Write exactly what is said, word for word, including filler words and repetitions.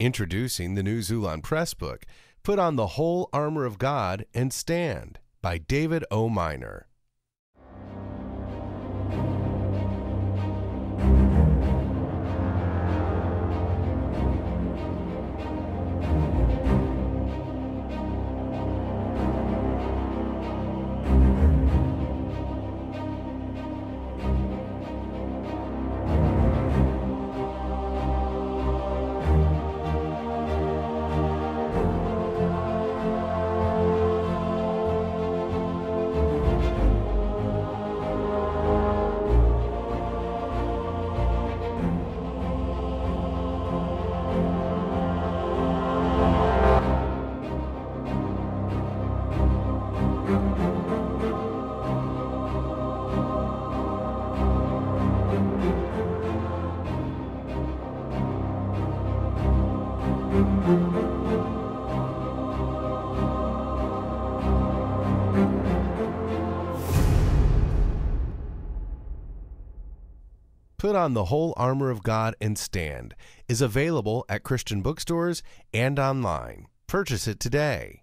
Introducing the new Xulon Press book, Put on the Whole Armor of God and Stand, by David O. Miner. Put on the Whole Armor of God and Stand is available at Christian bookstores and online. Purchase it today.